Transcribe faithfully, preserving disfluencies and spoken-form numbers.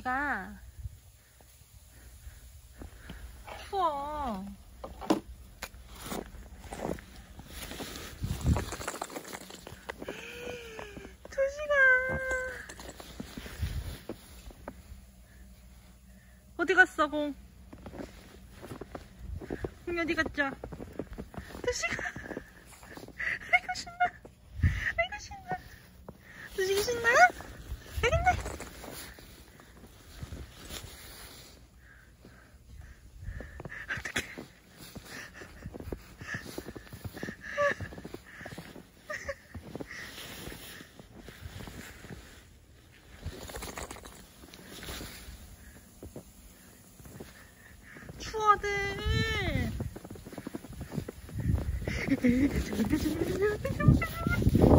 도시가. 추워. 도시가 어디 갔어? 공 공이 어디 갔죠? 도시가 아이고 신나. 아이고 신나. 도시가 신나? 알겠네. 추워들.